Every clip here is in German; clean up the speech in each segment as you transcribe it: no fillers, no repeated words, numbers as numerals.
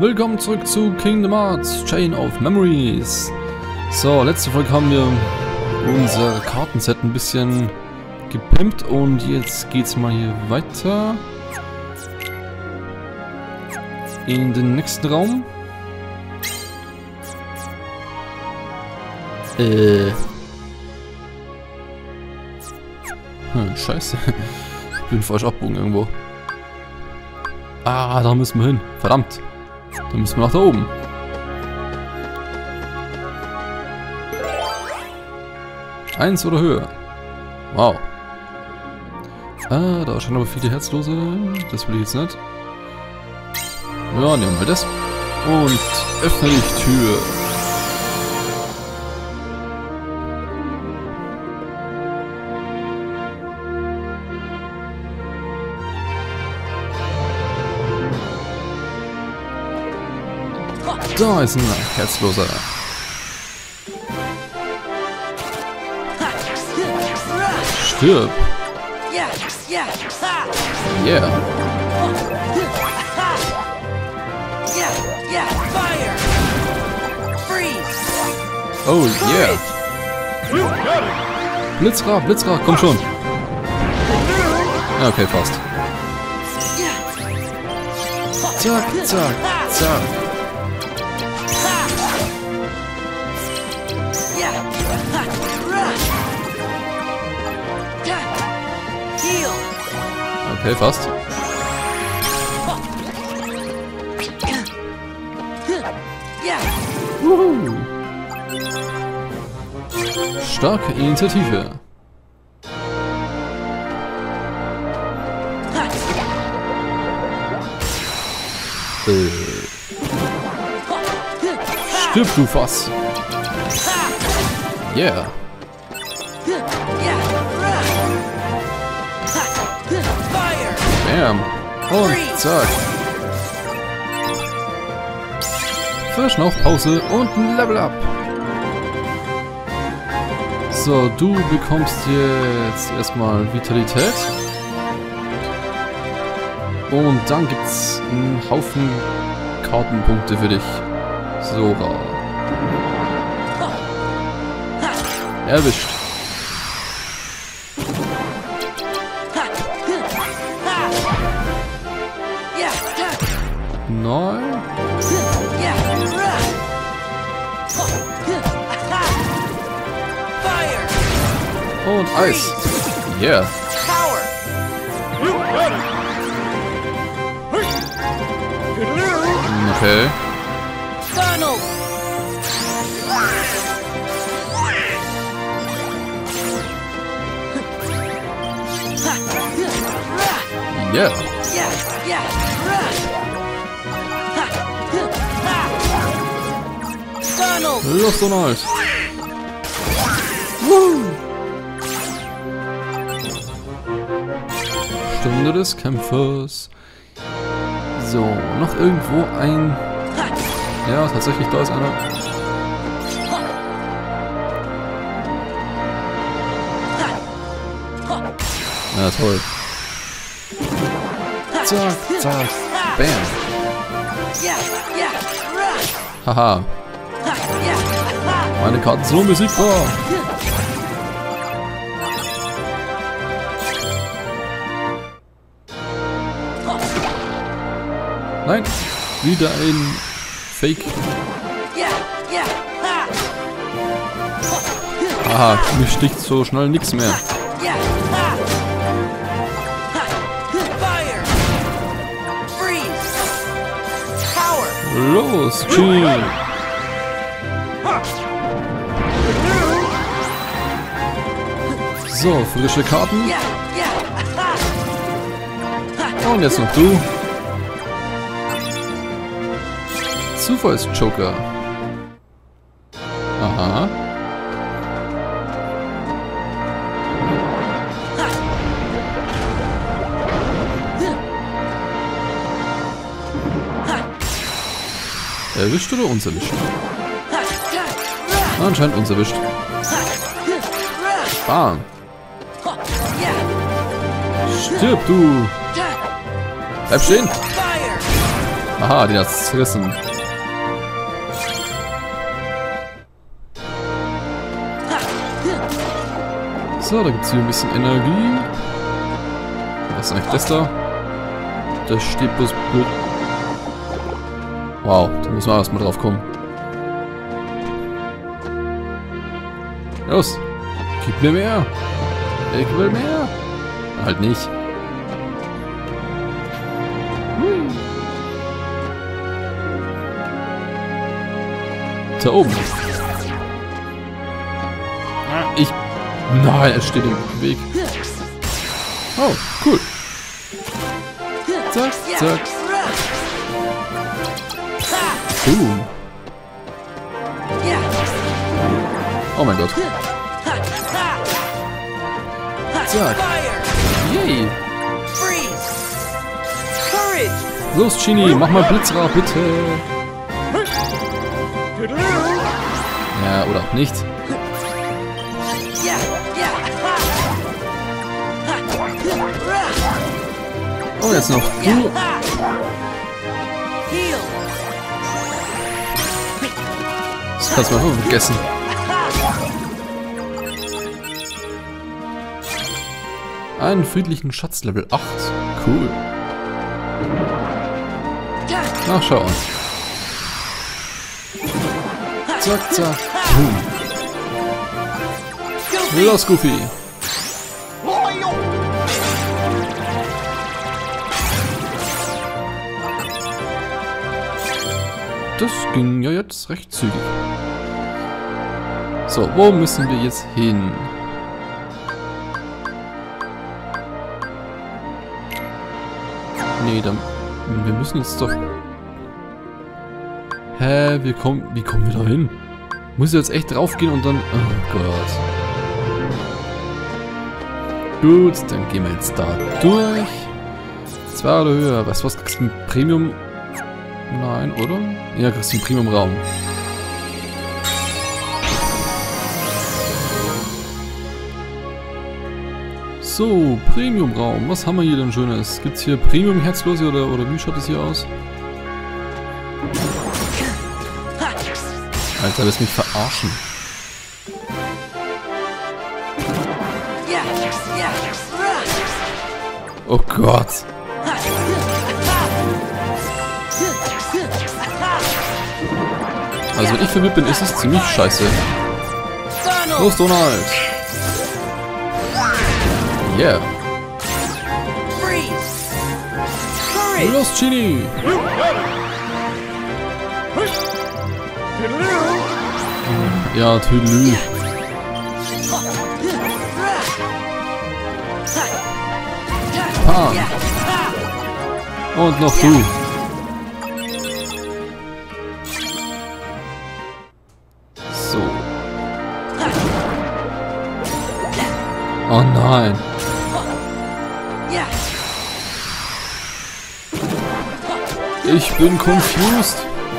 Willkommen zurück zu Kingdom Hearts Chain of Memories. So, letzte Folge haben wir unser Kartenset ein bisschen gepimpt und jetzt geht's mal hier weiter in den nächsten Raum. Scheiße. Ich bin falsch abgebogen irgendwo. Ah, da müssen wir hin. Verdammt. Da müssen wir nach da oben. Eins oder höher. Wow. Ah, da scheinen aber viele Herzlose. Das will ich jetzt nicht. Ja, nehmen wir das. Und öffne die Tür. Da ist ein Herzloser. Stirb. Yeah. Oh yeah. Blitzra, komm schon. Okay, fast. Zack, zack, zack. Okay, fast. Woohoo. Starke Initiative. Stirb, du Fass. Yeah. Bam. Und zack. Verschnaufpause und ein Level Up. So, du bekommst jetzt erstmal Vitalität. Und dann gibt's einen Haufen Kartenpunkte für dich. Sora. Erwischt. Nein. Und Eis. Yeah. Okay. Yeah. Los, Donald! Stunde des Kämpfers. So, noch irgendwo ein... Ja, tatsächlich, da ist einer. Ja, toll. Zack, zack, bam. Haha. Meine Karten sind unbesiegbar. Nein, wieder ein Fake. Aha, mir sticht so schnell nichts mehr. Los, chill. So, frische Karten. Und jetzt noch du. Zufallsjoker. Aha. Erwischt oder uns erwischt? Anscheinend uns erwischt. Bam. Stirb, du! Bleib stehen! Aha, den hat's zerrissen. So, da gibt es hier ein bisschen Energie. Was ist eigentlich das da? Das steht bloß blöd. Wow, da muss man erstmal drauf kommen. Los, gib mir mehr. Ich will mehr. Halt nicht. Hui. Da oben. Nein, es steht im Weg. Oh, cool. Zack, zack. Boom. Oh mein Gott. Zack. Yay. Los, Chini, mach mal Blitzra, bitte. Ja, oder auch nicht. Oh, jetzt noch du. Das kannst du mal vergessen. Einen friedlichen Schatz Level 8. Cool. Nachschauen. Zack, zack. Boom. Los, Goofy. Das ging ja jetzt recht zügig. So, wo müssen wir jetzt hin? Nee, dann... Wir müssen jetzt doch... Hä? Wie kommen wir da hin? Muss ich jetzt echt drauf gehen und dann... Oh Gott. Gut, dann gehen wir jetzt da durch. 2 oder höher. Was kriegst du? Ein Premium... Nein, oder? Ja, kriegst du einen Premium-Raum. So, Premium-Raum. Was haben wir hier denn Schönes? Gibt's hier Premium-Herzlose oder wie schaut es hier aus? Alter, willst du mich verarschen? Oh Gott. Also wenn ich verwirrt bin, ist es ziemlich scheiße. Los, Donald! Yeah! Los, Chini! Ja, Tüdelü. Pan! Und noch du! Oh nein. Ich bin confused.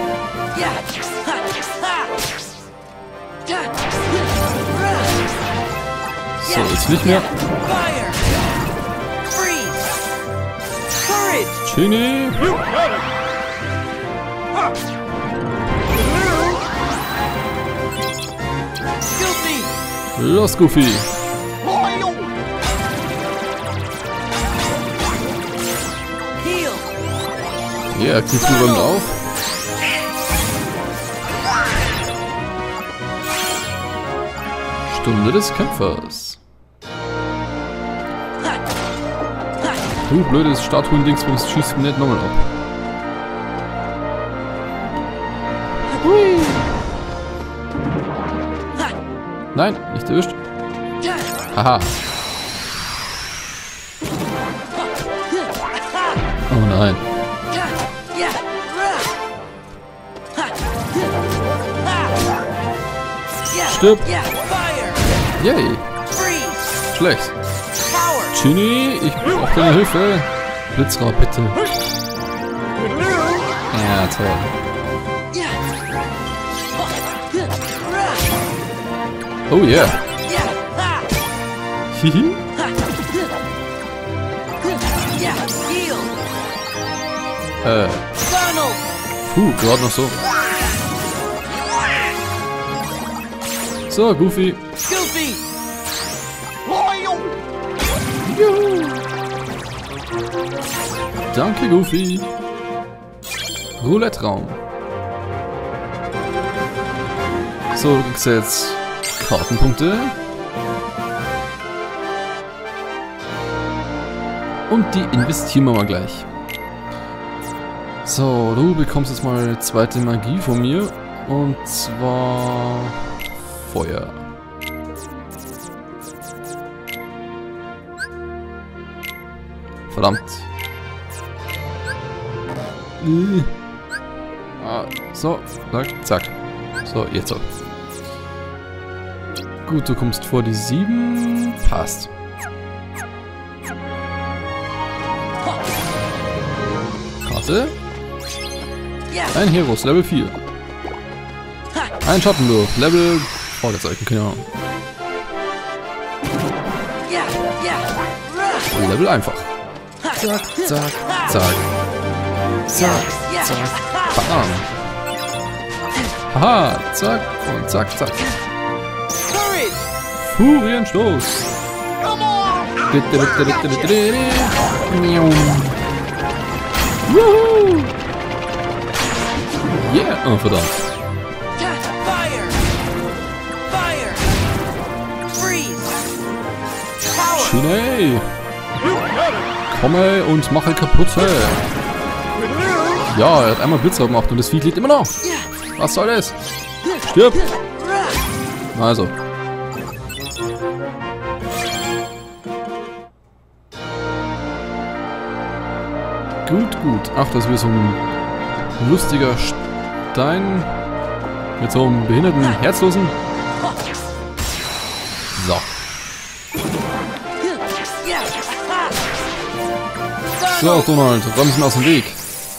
So, jetzt nicht mehr. Chini. Los, Goofy. Ja, Goofy räumt auf. Stunde des Kämpfers. Du blödes Statuen-Dingsbums, schießt mir nicht nochmal ab. Hui. Nein, nicht erwischt. Haha. Oh nein. Stirb. Yay. Schlecht. Chini, ich brauche deine Hilfe. Blitzra, bitte. Ja, toll. Oh yeah. Hihi. Puh, gerade noch so. So, Goofy. Goofy! Juhu. Danke, Goofy. Roulette-Raum. So, du kriegst jetzt Kartenpunkte. Und die investieren wir mal gleich. So, du bekommst jetzt mal zweite Magie von mir. Und zwar Feuer. Verdammt. So, zack, zack. So, jetzt so. Gut, du kommst vor die 7. Passt. Karte. Ein Heros, Level 4. Ein Schattenwurf, Level... Fragezeichen, keine Ahnung. Level einfach. Zack, zack, zack. Zack, zack. Bam. Haha, zack und zack, zack. Furienstoß. Woohoo! Yeah! Oh, verdammt. Schnell! Komme und mache kaputt. Ja, er hat einmal Blitzer gemacht und das Vieh lebt immer noch. Was soll das? Stirb! Also. Gut, gut. Ach, das ist wieder so ein lustiger Stein mit so einem behinderten Herzlosen. So. So, Donald, räum ihn aus dem Weg.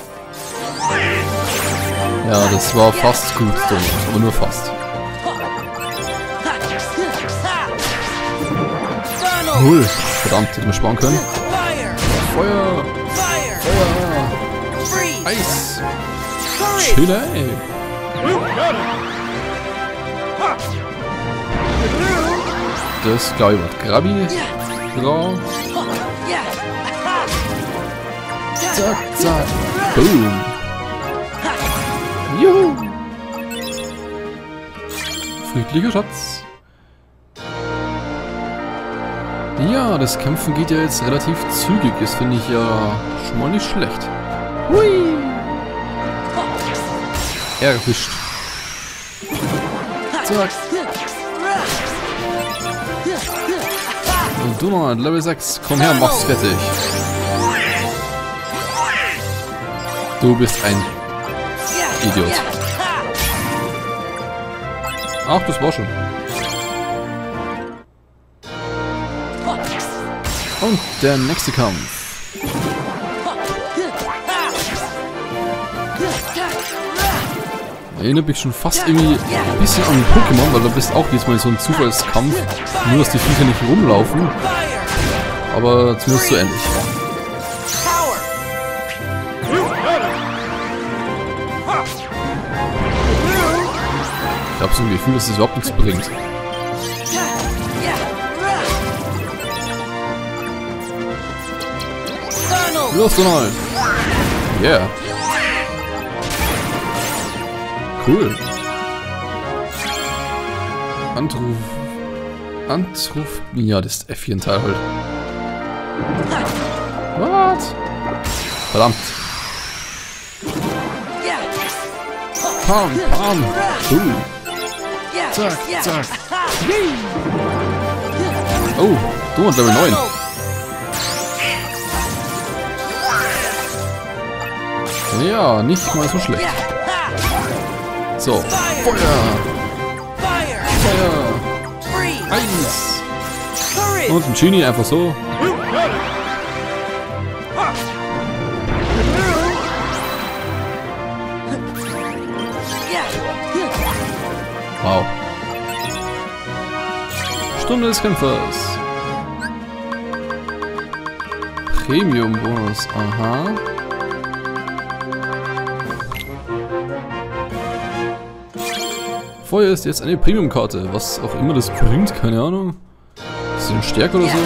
Ja, das war fast gut, Donald, aber nur fast. Null. Verdammt, hätte man sparen können. Feuer! Feuer! Eis! Chile! Das glaube ich wird Grabbi. Drauf. Zack, zack. Boom. Juhu. Friedlicher Schatz. Ja, das Kämpfen geht ja jetzt relativ zügig. Das finde ich ja schon mal nicht schlecht. Hui. Erwischt. Zack. Und Donald, Level 6. Komm her, mach's fertig. Du bist ein Idiot. Ach, das war schon. Und der nächste Kampf. Erinnert mich schon fast irgendwie ein bisschen an Pokémon, weil da bist auch jetzt mal so ein Zufallskampf. Nur, dass die Viecher nicht rumlaufen. Aber zumindest so ähnlich. Ich habe so ein Gefühl, dass es überhaupt nichts bringt. Los, Donald! Yeah! Cool! Antruf... Ja, das F4-Teil halt. What? Verdammt! Pam, pam! Zack, zack! Oh, Donald Level 9! Ja, nicht mal so schlecht. So, Feuer! Feuer! Eis! Und ein Genie einfach so. Wow. Stunde des Kämpfers. Premium-Bonus, aha. Feuer ist jetzt eine Premium-Karte. Was auch immer das bringt, keine Ahnung. Ist sie denn stärker oder so?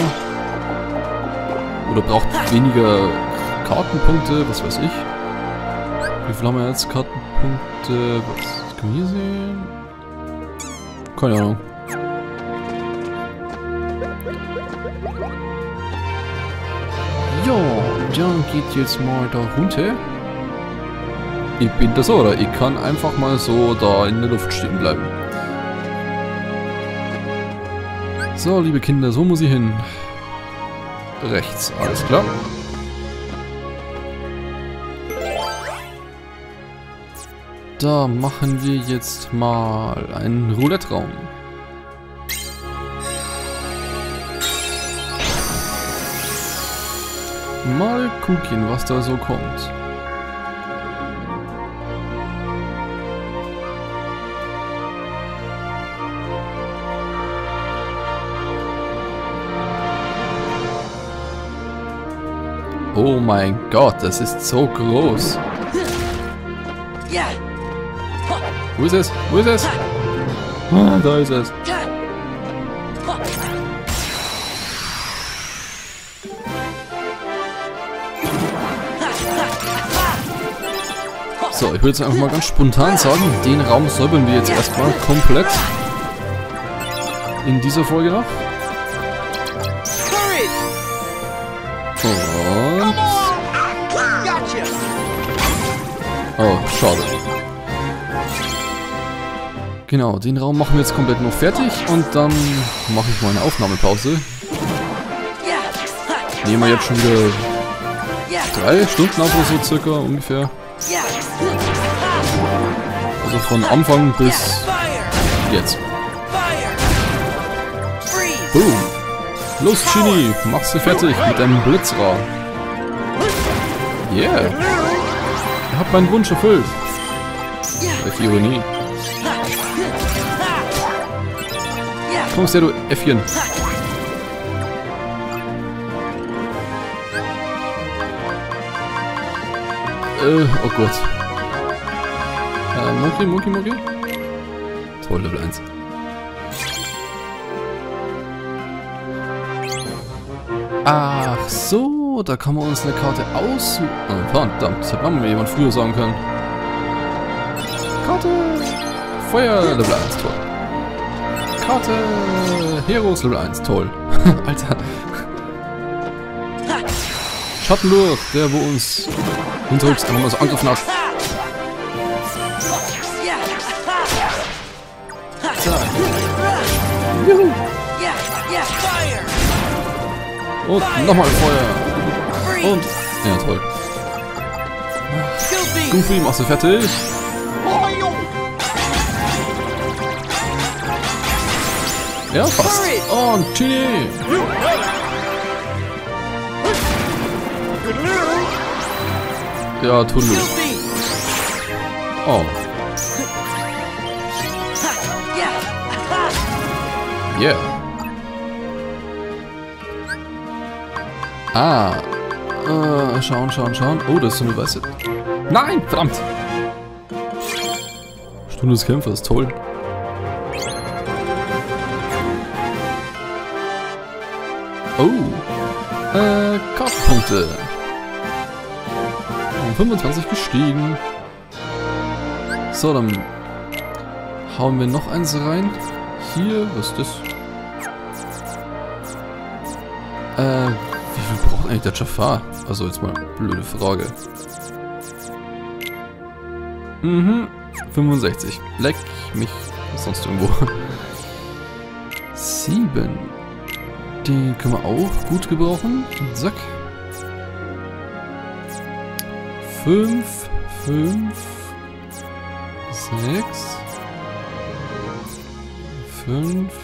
Oder braucht weniger Kartenpunkte, was weiß ich. Wie viel haben wir jetzt? Kartenpunkte, was können wir hier sehen? Keine Ahnung. Ja, dann geht jetzt mal da runter. Ich bin das oder ich kann einfach mal so da in der Luft stehen bleiben. So, liebe Kinder, so muss ich hin. Rechts, alles klar. Da machen wir jetzt mal einen Roulette-Raum. Mal gucken, was da so kommt. Oh mein Gott, das ist so groß. Wo ist es? Wo ist es? Ah, da ist es. So, ich würde jetzt einfach mal ganz spontan sagen, den Raum säubern wir jetzt erstmal komplett. In dieser Folge noch. Und... Oh, schade. Genau, den Raum machen wir jetzt komplett noch fertig und dann mache ich mal eine Aufnahmepause. Nehmen wir jetzt schon wieder 3 Stunden auf oder so circa ungefähr. Also von Anfang bis jetzt. Boom. Los, Genie, machst du fertig mit deinem Blitzrad. Yeah. Ihr habt meinen Wunsch erfüllt. Welche Ironie. Kommst her, du Äffchen. Oh Gott. Monkey. Toll, Level 1. Ach so, da kann man uns eine Karte aussuchen. Oh, verdammt, das hätte man mir jemand früher sagen können. Karte! Feuer, Level 1, toll. Karte! Heroes, Level 1, toll. Alter. Schattenlurch, der wo uns hinterrücks einfach mal so angegriffen hat. Juhu. Und nochmal Feuer. Und... Ja, toll. Goofy, machst du fertig? Ja, fast. Und Genie. Ja, Tundu. Oh. Yeah. Ah. Schauen. Oh, das ist so eine weiße... Nein, verdammt. Stunde des Kämpfers, toll. Oh. Kartenpunkte. Um 25 gestiegen. So, dann hauen wir noch eins rein. Hier, was ist das? Wie viel braucht eigentlich der Jafar? Also jetzt mal eine blöde Frage. 65. Leck mich sonst irgendwo. 7. Den können wir auch gut gebrauchen. Zack. 5. 6. 5.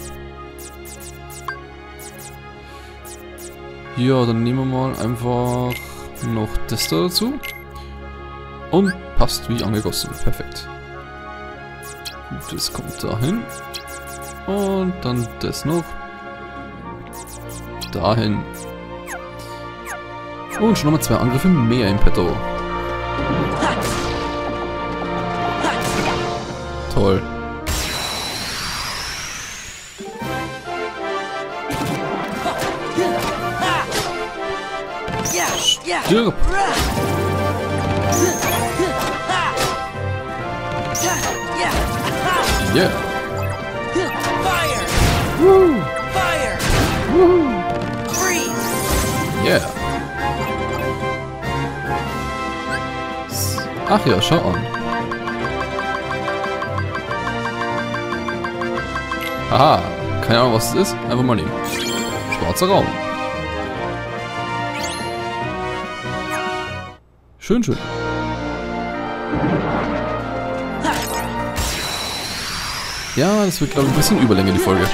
Ja, dann nehmen wir mal einfach noch das da dazu. Und passt wie angegossen. Perfekt. Das kommt dahin. Und dann das noch. Dahin. Und schon nochmal 2 Angriffe mehr im Petto. Toll. Stirb! Yeah! Woo! Woo! Yeah! Ach ja, schau an. Aha, keine Ahnung was es ist, einfach mal nehmen. Schwarzer Raum. Schön, schön. Ja, das wird, glaube ich, ein bisschen Überlänge, die Folge.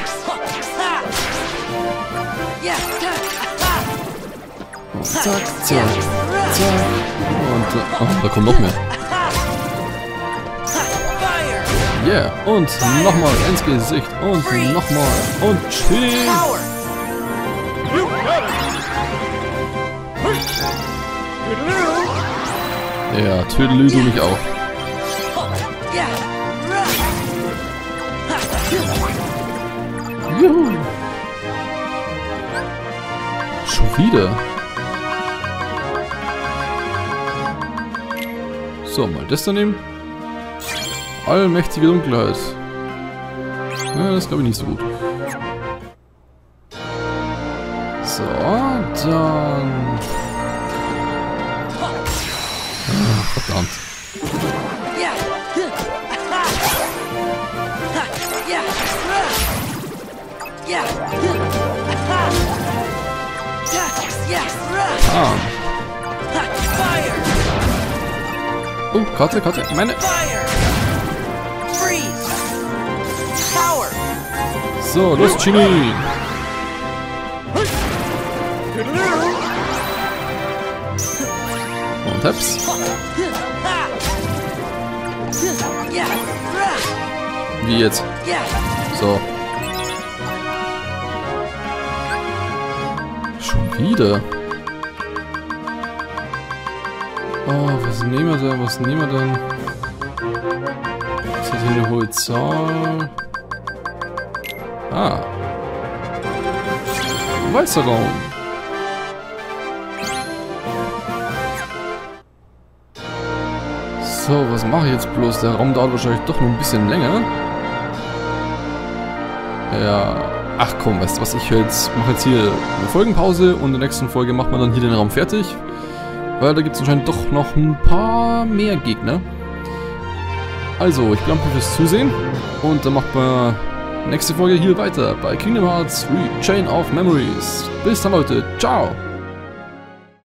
Und zack, zack, zack. Und oh, da kommt noch mehr. Yeah, und nochmal ins Gesicht. Und nochmal. Und chill. Ja, Tüdelü du mich auch. Juhu. Schon wieder. So, mal das daneben. Allmächtige Dunkelheit. Ja, das glaube ich nicht so gut. So, dann... Ah, verdammt. Ah. Oh, Karte, meine. So, los, Chini. Und Heps. Wie jetzt? So. Schon wieder. Oh, was nehmen wir denn? Was nehmen wir denn? Das hat hier eine hohe Zahl. Ah. Weißer Raum. So, was mache ich jetzt bloß? Der Raum dauert wahrscheinlich doch noch ein bisschen länger. Ja. Ach komm, weißt du was? Ich mache jetzt hier eine Folgenpause und in der nächsten Folge macht man dann hier den Raum fertig. Weil da gibt es anscheinend doch noch ein paar mehr Gegner. Also, ich bedanke mich fürs Zusehen. Und dann macht man nächste Folge hier weiter bei Kingdom Hearts 3 Chain of Memories. Bis dann, Leute. Ciao.